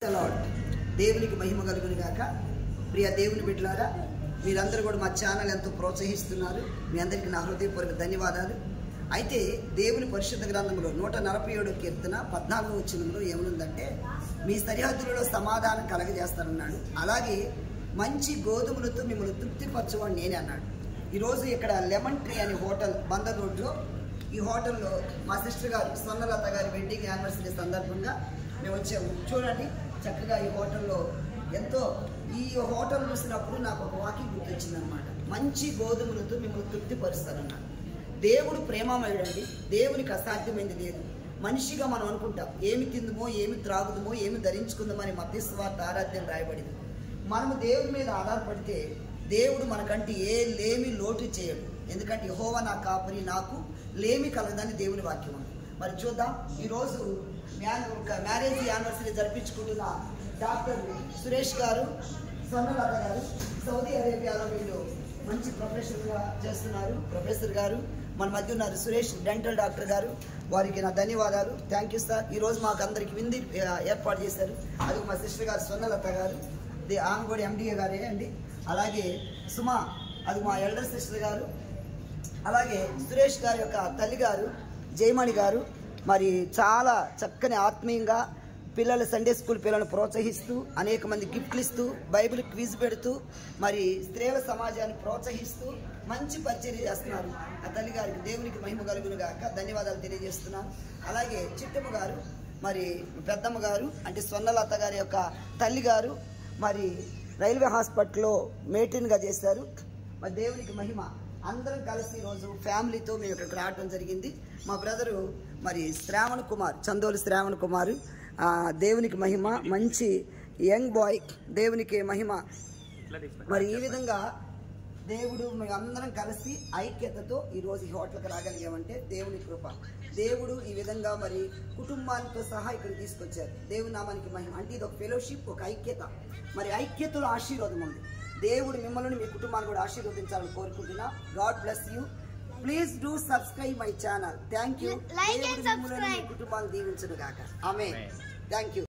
దేవునికి మహిమ కలుగును గాక. ప్రియ దేవుని బిడ్డలారా, మీరందరూ కూడా మా ఛానల్ ఎంతో ప్రోత్సహిస్తున్నారు. మీ అందరికీ నా హృదయపూర్వక ధన్యవాదాలు. అయితే దేవుని పరిశుద్ధ గ్రంథంలో 147 కీర్తన 14వ వచనంలో ఏమనుందంటే, మీ సరిహద్దులలో సమాధానం కలగజేస్తానన్నాడు, అలాగే మంచి గోధుమలతో మిమ్మల్ని తృప్తిపరచువాడు నేనే అన్నాడు. ఈరోజు ఇక్కడ లెమన్ ట్రీ అనే హోటల్ బందర్ రోడ్లో, ఈ హోటల్లో మా సిస్టర్ గారు స్వర్ణలత గారి వెడ్డింగ్ యానివర్సరీ సందర్భంగా మేము వచ్చాము. చూడండి, చక్కగా ఈ హోటల్లో ఎంతో, ఈ హోటల్ చూసినప్పుడు నాకు ఒక వాక్యం గుర్తొచ్చిందనమాట. మంచి గోధుమలతో మిమ్మల్ని తృప్తిపరుస్తానన్నాడు. దేవుడు ప్రేమమయుడండి, దేవునికి అసాధ్యమైంది లేదు. మనిషిగా మనం అనుకుంటాం, ఏమి తిందుమో, ఏమి త్రాగుదమో, ఏమి ధరించుకుందామో అని మత్తయి సువార్త 6 రాయబడింది. మనము దేవుడి మీద ఆధారపడితే దేవుడు మనకంటే ఏ లేమి లోటు చేయడు. ఎందుకంటే యెహోవా నా కాపరి, నాకు లేమి కలగదని దేవుని వాక్యం ఉంది. మరి చూద్దాం, ఈరోజు మ్యారేజ్ యానివర్సరీ జరిపించుకుంటున్న డాక్టర్ సురేష్ గారు, స్వర్ణలత గారు సౌదీ అరేబియాలో వీళ్ళు మంచి ప్రొఫెషన్గా చేస్తున్నారు. ప్రొఫెసర్ గారు మన మధ్య ఉన్నారు, సురేష్ డెంటల్ డాక్టర్ గారు. వారికి నా ధన్యవాదాలు. Thank you sir. ఈరోజు మాకు అందరికి విందు ఏర్పాటు చేశారు. అది మా సిస్టర్ గారు స్వర్ణలత గారు, ఆమె కూడా MDA గారే అండి. అలాగే సుమా, అది మా ఎల్డర్ సిస్టర్ గారు. అలాగే సురేష్ గారి యొక్క తల్లి గారు జయమణి గారు. మరి చాలా చక్కని ఆత్మీయంగా పిల్లల సండే స్కూల్ పిల్లలను ప్రోత్సహిస్తూ, అనేక మంది గిఫ్ట్లు ఇస్తూ, బైబిల్ క్విజ్ పెడుతూ, మరి స్త్రీల సమాజాన్ని ప్రోత్సహిస్తూ మంచి పరిచర్య చేస్తున్నారు. ఆ తల్లి గారికి దేవునికి మహిమ కలుగును గాక ధన్యవాదాలు తెలియజేస్తున్నాను. అలాగే చిట్టమ్మ గారు, మరి పెద్దమ్మ గారు అంటే స్వర్ణలత గారి యొక్క తల్లి గారు, మరి రైల్వే హాస్పిటల్లో మేట్రిన్గా చేశారు. మరి దేవునికి మహిమ. అందరం కలిసి ఈరోజు ఫ్యామిలీతో మేము ఇక్కడికి రావడం జరిగింది. మా బ్రదరు మరి శ్రావణ్ కుమార్, చందోలి శ్రావణ్ కుమార్, దేవునికి మహిమ, మంచి యంగ్ బాయ్, దేవునికి మహిమ. మరి ఈ విధంగా దేవుడు మేము అందరం కలిసి ఐక్యతతో ఈరోజు ఈ హోటల్కి రాగలిగామంటే దేవుని కృప. దేవుడు ఈ విధంగా మరి కుటుంబాలతో సహా ఇక్కడ తీసుకొచ్చారు. దేవుని నామానికి మహిమ. అంటే ఇది ఒక ఫెలోషిప్, ఒక ఐక్యత. మరి ఐక్యతలో ఆశీర్వాదం ఉంది. దేవుడు మిమ్మల్ని, మీ కుటుంబాన్ని కూడా ఆశీర్వదించాలని కోరుకుంటున్నా. God bless you. Please do subscribe my channel. Thank you. దేవుడు మిమ్మల్ని, మీ కుటుంబాన్ని దీవించును గాక. ఆమేన్. Thank you.